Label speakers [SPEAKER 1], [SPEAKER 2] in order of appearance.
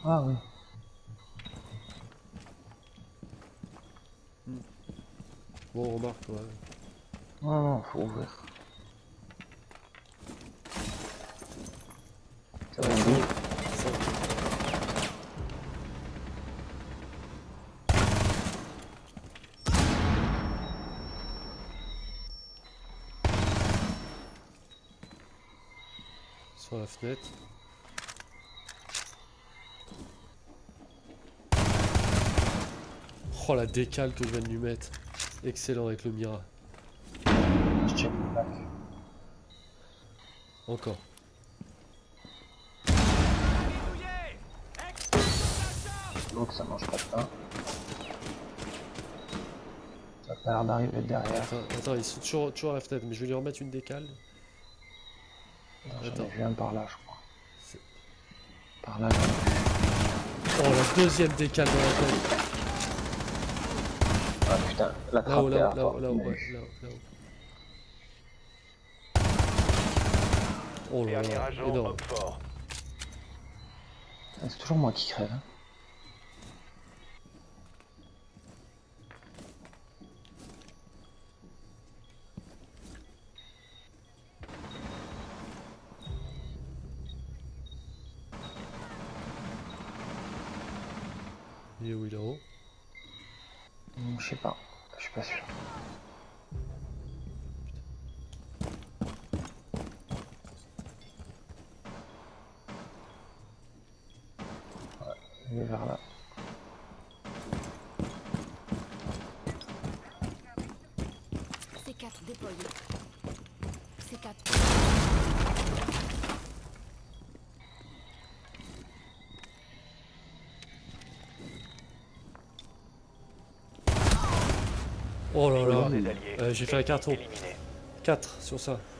[SPEAKER 1] Ah oui.
[SPEAKER 2] Bon, remarque, ouais.
[SPEAKER 1] Non, non, faut ouvrir. Ça va bien.
[SPEAKER 2] Ça. Sur la fenêtre. Oh la décale que je viens de lui mettre. Excellent avec le Mira.
[SPEAKER 1] Je check le bac.
[SPEAKER 2] Encore.
[SPEAKER 1] Donc ça mange pas de pain. Ça a pas l'air d'arriver derrière.
[SPEAKER 2] Attends, ils sont toujours à la fenêtre, mais je vais lui remettre une décale.
[SPEAKER 1] J'en ai vu un par là, je crois.
[SPEAKER 2] C'est-
[SPEAKER 1] Par là, j'en ai vu.
[SPEAKER 2] Oh la deuxième décale dans la tête.
[SPEAKER 1] Ah putain, la trappe est à fort.
[SPEAKER 2] Là-haut. Oh là
[SPEAKER 3] Dernier
[SPEAKER 2] là,
[SPEAKER 3] agent,
[SPEAKER 2] énorme.
[SPEAKER 3] homme fort.
[SPEAKER 1] C'est toujours moi qui crève. Hein.
[SPEAKER 2] Il est où, il est là-haut?
[SPEAKER 1] Je sais pas, je suis pas sûr. Ouais, il est vers là.
[SPEAKER 4] C4 déployé. C4.
[SPEAKER 2] Oh là
[SPEAKER 3] Victoire
[SPEAKER 2] là.
[SPEAKER 3] des alliés.
[SPEAKER 2] J'ai fait un carton.
[SPEAKER 3] Éliminé.
[SPEAKER 2] 4 sur ça.